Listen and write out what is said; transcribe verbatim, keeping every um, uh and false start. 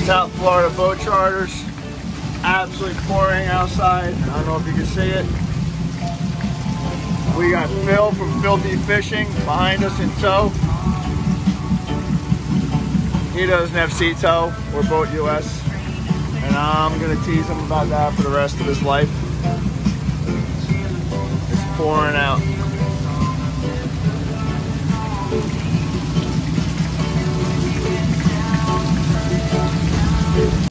South Florida Boat Charters. Absolutely pouring outside. I don't know if you can see it. We got Phil from Filthy Fishing behind us in tow. He doesn't have sea tow or Boat U S. And I'm gonna tease him about that for the rest of his life. It's pouring out.